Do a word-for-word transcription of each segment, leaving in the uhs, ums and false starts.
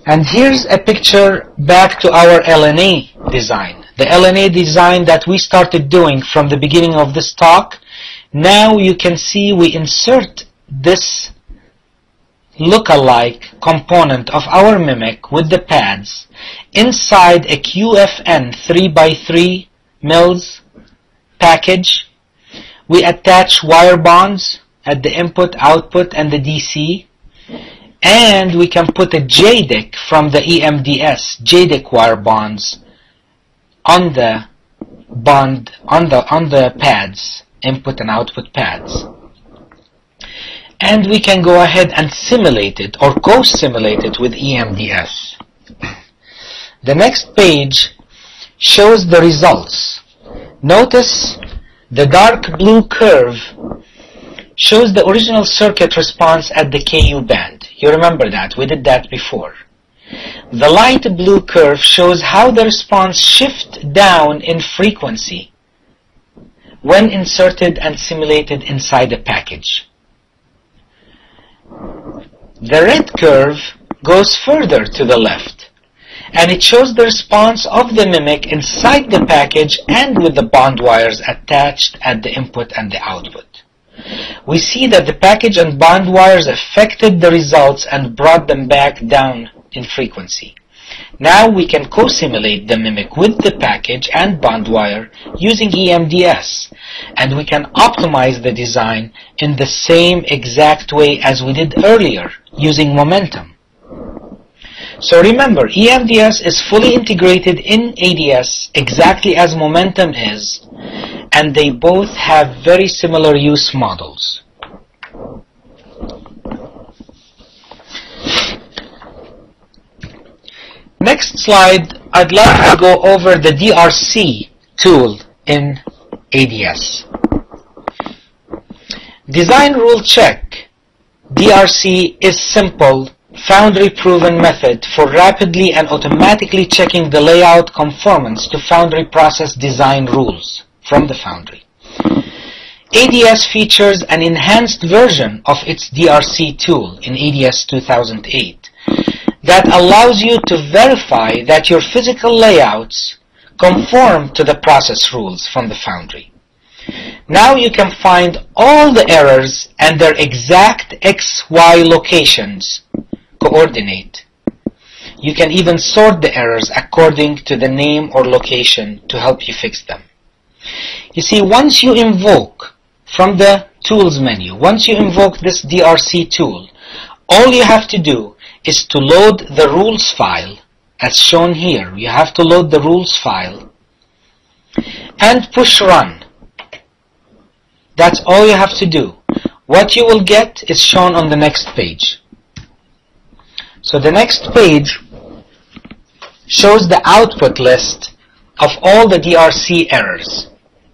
And here's a picture back to our L N A design. The L N A design that we started doing from the beginning of this talk. Now you can see we insert this lookalike component of our mimic with the pads inside a Q F N three by three mils package. We attach wire bonds at the input, output, and the D C. And we can put a J D I C from the E M D S, J D I C wire bonds, on the bond on the on the pads, input and output pads. And we can go ahead and simulate it or co-simulate it with E M D S. The next page shows the results. Notice the dark blue curve shows the original circuit response at the K U band. You remember that, we did that before. The light blue curve shows how the response shifts down in frequency when inserted and simulated inside the package. The red curve goes further to the left, and it shows the response of the mimic inside the package and with the bond wires attached at the input and the output. We see that the package and bond wires affected the results and brought them back down in frequency. Now we can co-simulate the mimic with the package and bond wire using E M D S, and we can optimize the design in the same exact way as we did earlier using momentum. So remember, E M D S is fully integrated in A D S exactly as momentum is, and they both have very similar use models. Next slide, I'd like to go over the D R C tool in A D S. Design rule check. D R C is simple, foundry-proven method for rapidly and automatically checking the layout conformance to foundry process design rules from the foundry. A D S features an enhanced version of its D R C tool in A D S two thousand eight that allows you to verify that your physical layouts conform to the process rules from the foundry. Now you can find all the errors and their exact X Y locations coordinate. You can even sort the errors according to the name or location to help you fix them. You see, once you invoke from the tools menu, once you invoke this D R C tool, all you have to do is to load the rules file as shown here. You have to load the rules file and push run. That's all you have to do. What you will get is shown on the next page. So the next page shows the output list of all the D R C errors.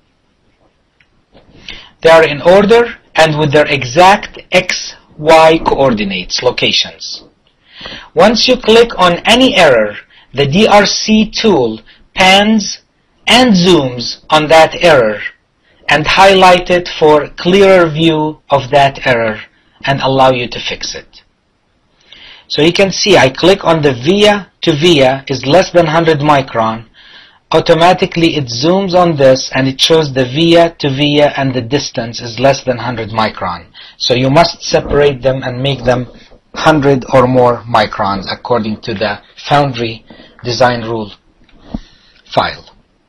They are in order and with their exact X Y coordinates, locations. Once you click on any error, the D R C tool pans and zooms on that error and highlight it for a clearer view of that error and allow you to fix it. So you can see I click on the via to via is less than one hundred micron. Automatically it zooms on this and it shows the via to via and the distance is less than one hundred micron. So you must separate them and make them one hundred or more microns according to the foundry design rule file.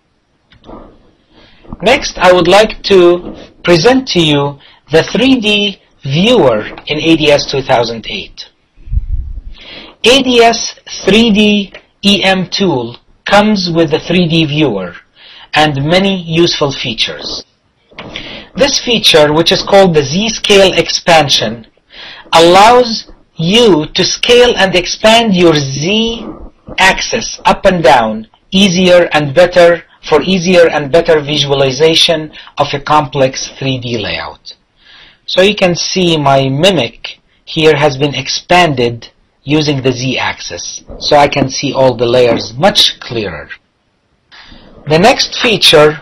Next, I would like to present to you the three D viewer in A D S two thousand eight. A D S three D E M tool comes with the three D viewer and many useful features. This feature, which is called the Z-scale expansion, allows you to scale and expand your Z axis up and down easier and better for easier and better visualization of a complex three D layout. So you can see my mimic here has been expanded using the Z axis, so I can see all the layers much clearer. The next feature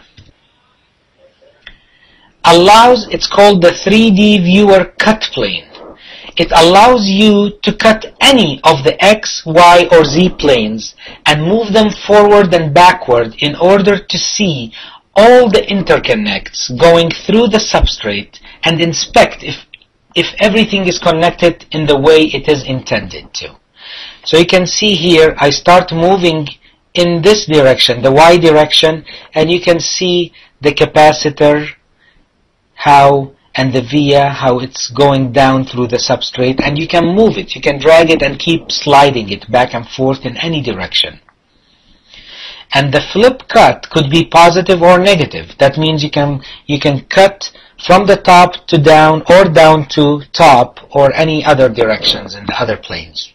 allows, it's called the three D viewer cut plane. It allows you to cut any of the X, Y, or Z planes and move them forward and backward in order to see all the interconnects going through the substrate and inspect if, if everything is connected in the way it is intended to. So you can see here, I start moving in this direction, the Y direction, and you can see the capacitor, how, and the via, how it's going down through the substrate, and you can move it, you can drag it and keep sliding it back and forth in any direction. And the flip cut could be positive or negative. That means you can you can cut from the top to down or down to top or any other directions in the other planes.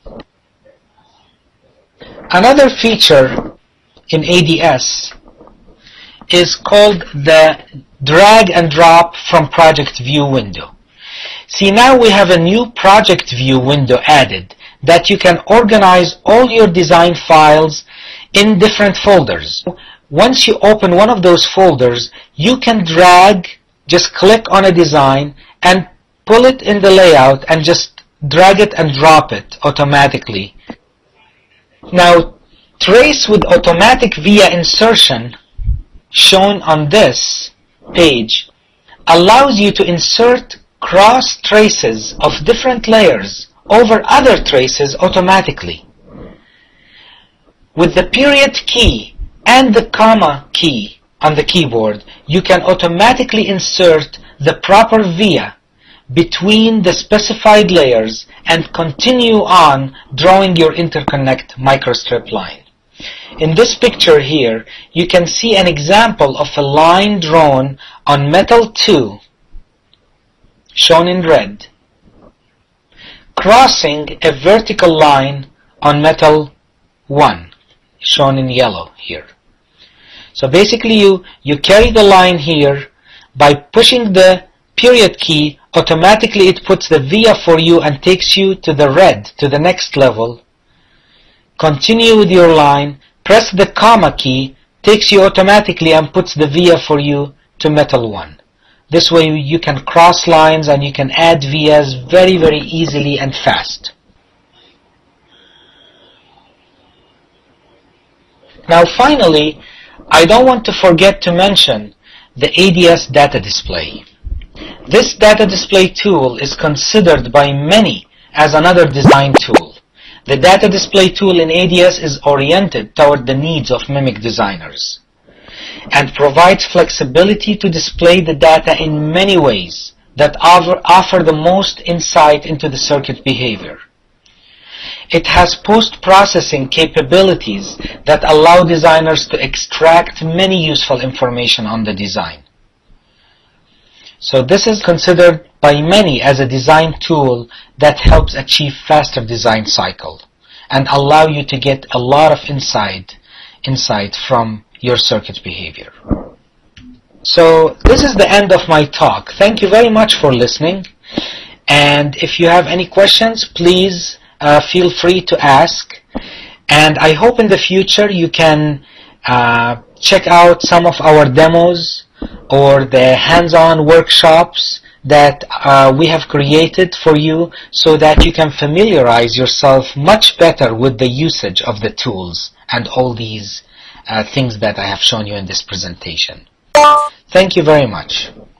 Another feature in A D S is called the drag and drop from project view window. See, now we have a new project view window added that you can organize all your design files in different folders. Once you open one of those folders, you can drag, just click on a design and pull it in the layout and just drag it and drop it automatically. Now, trace with automatic via insertion, shown on this page, allows you to insert cross traces of different layers over other traces automatically. With the period key and the comma key on the keyboard, you can automatically insert the proper via between the specified layers and continue on drawing your interconnect microstrip line. In this picture here, you can see an example of a line drawn on metal two, shown in red, crossing a vertical line on metal one, shown in yellow here. So basically you, you carry the line here. By pushing the period key, automatically it puts the via for you and takes you to the red, to the next level. Continue with your line, press the comma key, takes you automatically and puts the via for you to metal one. This way you can cross lines and you can add vias very, very easily and fast. Now finally, I don't want to forget to mention the A D S data display. This data display tool is considered by many as another design tool. The data display tool in A D S is oriented toward the needs of MMIC designers and provides flexibility to display the data in many ways that offer, offer the most insight into the circuit behavior. It has post-processing capabilities that allow designers to extract many useful information on the design. So this is considered by many as a design tool that helps achieve faster design cycle and allow you to get a lot of insight, insight from your circuit behavior. So this is the end of my talk. Thank you very much for listening. And if you have any questions, please Uh, feel free to ask, and I hope in the future you can uh, check out some of our demos or the hands-on workshops that uh, we have created for you so that you can familiarize yourself much better with the usage of the tools and all these uh, things that I have shown you in this presentation. Thank you very much.